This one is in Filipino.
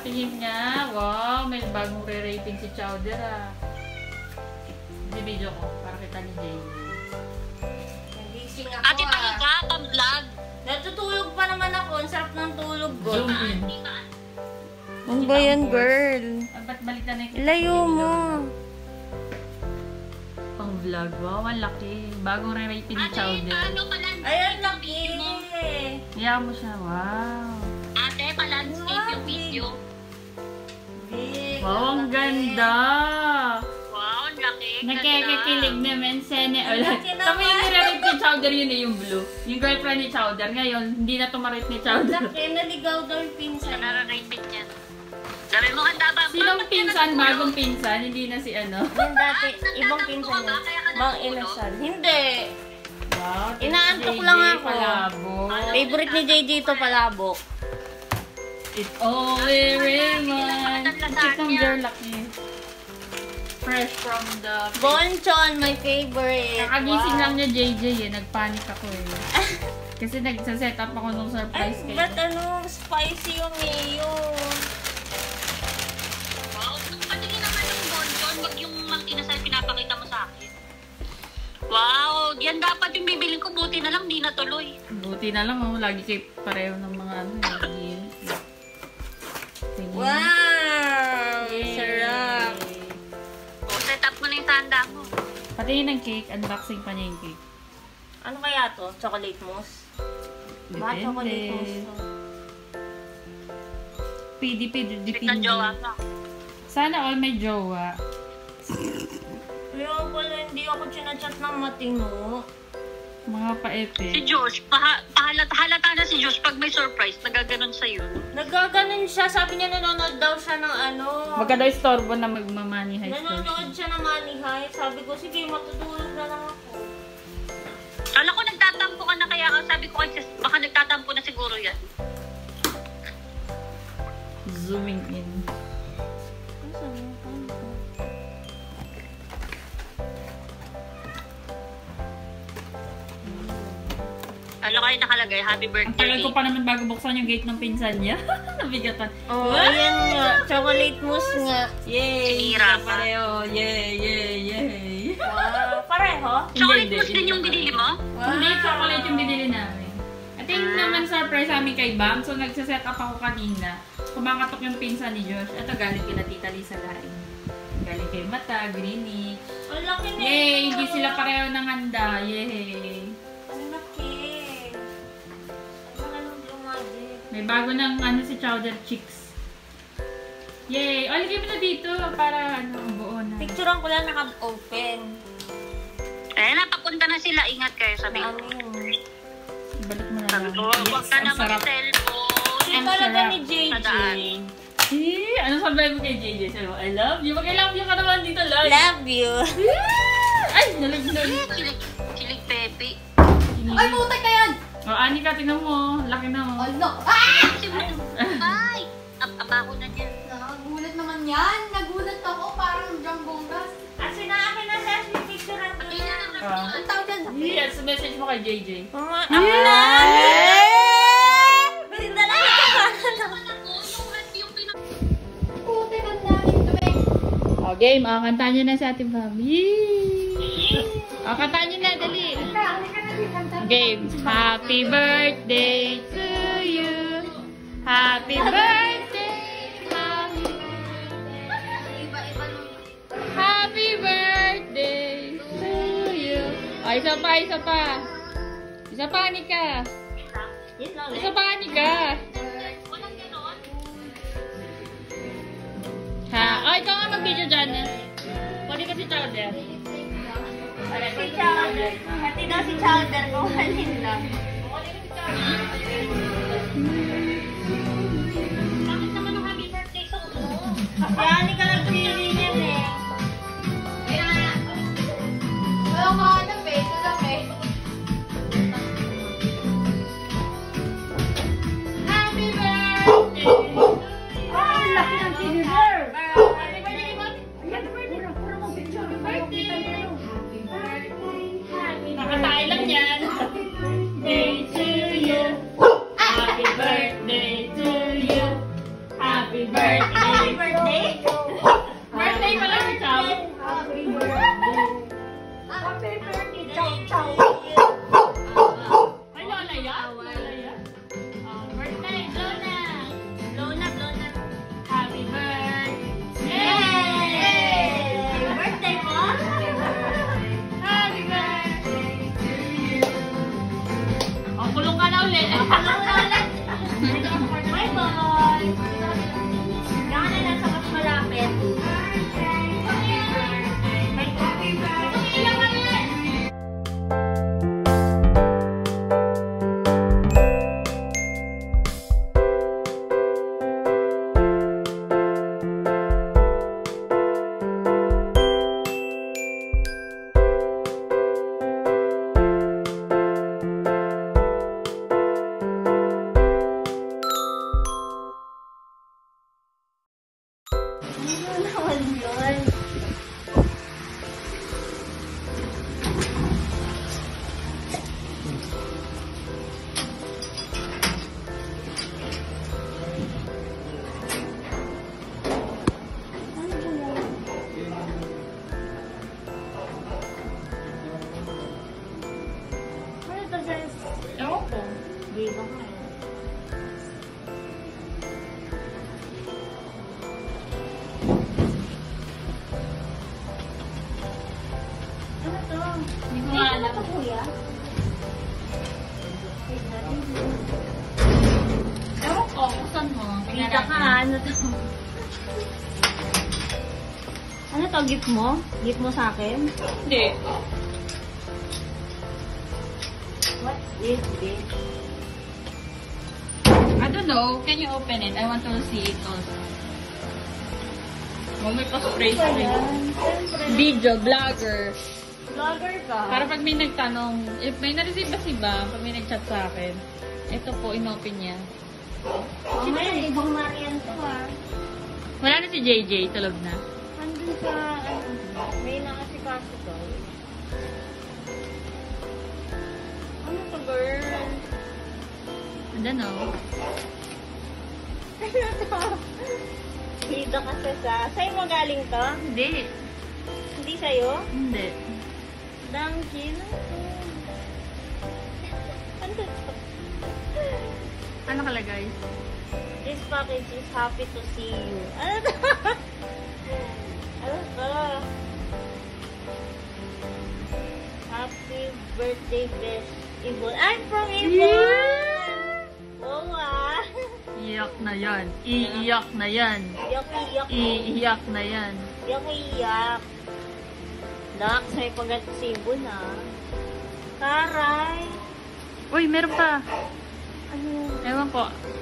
patingin nga. Wow, may bagong re-rating si Chowder ah. Video ko para kita ni JJ. Nagising ako Ate talaga, pang-vlog. Natutulog pa naman ako. Ang sarap ng tulog ko. Zoom in. Ano ba yan, girl? Ba't balitan na yung Layo mo. pang vlog? Wow, ang laki. Bagong re-rating ni Ate, Chowder. paano Ay, ang laki. Kaya mo siya. Wow. Ate, pa-landscape yung video. Big. Wow, ang ganda. Wow, ang laki. Nagkakakilig naman sana. Ang laki naman. Tama yung nire-rate ni Chowder, yun yung blue. Yung girlfriend ni Chowder. Ngayon, hindi na tumarit ni Chowder. Laki, naligaw daw yung pinsan. Nara-rated yan. Sabi mo, ang taba. Sinong pinsan? Bagong pinsan? Hindi na si ano. Yung dati, ibang pinsan yun. Bang inasal. Hindi. Wow. Inaantok JJ, lang ako. Palabok. Favorite ni JJ ito, palabok. It's all we remind. Itong girl laki. Fresh from the... Bonchon, my favorite. Kakagising lang niya JJ eh. Nagpanic ako eh. Kasi nagsaset up ako nung Ay, surprise kayo. ba't ano, spicy yung mayo. Wow, patingin naman yung bonjon. Wag yung mag-inasal pinapakita mo sa akin. Wow, yan dapat yung bibiling ko. Buti na lang, di natuloy. Buti na lang oh. Lagi kayo pareho ng mga ano eh. Wow! Yay. Sarap. O, set up mo na yung tanda mo. Patingin ng cake. Unboxing pa niya yung cake. Ano kaya to? Chocolate mousse? Baka chocolate mousse to. Depende. Bit ng jowa mo. Sana all may jowa. Kaya pala hindi ako chinachat ng matino. Mga Si paepe. Josh, halata na si Josh pag may surprise, nagaganon sa'yo. Nagaganon siya. Sabi niya nanonood daw siya ng ano. Magka daw istorbo na magmamani high school. Nanonood siya ng Money High. Sabi ko, sige, matutulog na lang ako. Kala ko nagtatampo ka na kaya sabi ko kasi baka nagtatampo na siguro yan. Zooming in. Ano kayo nakalagay? Happy Ang birthday. tagal ko pa naman bago buksan yung gate ng pinsan niya. Nabigatan. Oh, ayan nga. Chocolate mousse nga. Yay! Sinira pa. Pareho. Yay! Pareho? Chocolate Hindi, mousse din yung binili mo? Hindi, chocolate yung binili namin. At yung naman surprise sa amin kay Bam. So, nagsaset up ako kanina. Kumakatok yung pinsan ni Josh. Ito galing kila Tita Lisa Laing. Galing kay Mata, Greenwich. Ang laki na Yay! ito. Hindi sila pareho ng handa. Yay! Ang laki. Ang yung magic. May bago ng ano si Chowder Chicks. Yay! O, lagay mo na dito para ano, buo na. Picturean ko lang naka-open. Eh, napapunta na sila. Ingat kayo, sabi ko. Ano yun? Balik mo na Sabi lang. ko, huwag Yes, ka ang na sarap. mag-cellphone. Yung Ang talaga sarap. ni JJ. Tadaan. Ano sabi mo kay JJ? Sabi mo, I love you. Mag-I love you ka naman dito live. Love you. Ay, nalaglag. Chilig Pepe. Ay, putek ka yan! O, Ani ka, tingnan mo. Laki na mo. Ano? Ah! Ay! Apako na niyan. Nagulat naman yan. Nagulat ako. Parang jambongas. Asin na akin na sa picturean ko na. Ang tawag dyan. Yes, message mo kay JJ. Mga ako na. Binda lang. Putek ang dami. Tumig. O, game. O, kantaan nyo na sa ating mami. O, kantaan nyo na, dali. Game. Happy birthday to you. Happy birthday. Happy birthday to you. O, isa pa, isa pa. Isa pa, Anika. Yun lang Isa pa, Anika. Ha? O, ikaw nga mag-video dyan. Pwede ka si Chowder. Si Chowder. Pati daw si Chowder kung halin lang. Bakit naman ang happy birthday sa mo? Kaya hindi ka nagpili niyan eh. Wala ka hanap eh. Ito lang eh. Happy birthday! Ay, laki ng silver. Happy birthday, Mom! Happy birthday! Nakatae lang yan. Day to you. Happy birthday to Ano naman yun? Ano ba yan? Ano to, sis? Ewan ko. Di ba nga eh? Ano to? Hindi ko nga Ano alam. to, kuya? Ewan ko, kusan mo. Tingnan Kita ka, natin. ano to? Ano to, gift mo? Gift mo sa akin? Hindi. What is this? I don't know. Can you open it? I want to see it also. Oh, may pa-spray Ano ba spray. yan? Siyempre. Video, vlogger. Vlogger ka? Para pag may nagtanong, if may na-receive ba si Bam, pag may nag-chat sa akin, ito po, inopen niya. Oh, may ibang Marian to ha. Wala na si JJ, tulog na. Andun sa, ano, may nakasikaso to. Ano to, girl? I don't know. Ano to? Hida ka sa sa'yo mo galing to? Hindi. Hindi sa'yo? Hindi. Dunkin? Ano to? Ano kalagay? This package is happy to see you. Ano to? Ano to? Happy birthday, best Ibon. I'm from Ibon! Oo ah. Iyak na yan. Iiyak na yan. Iyak-iyak. Iiyak na yan. Iyak-iyak. Dak, may pagat si Ibon ah. Taray. Uy, meron pa. Ano? Ewan ko.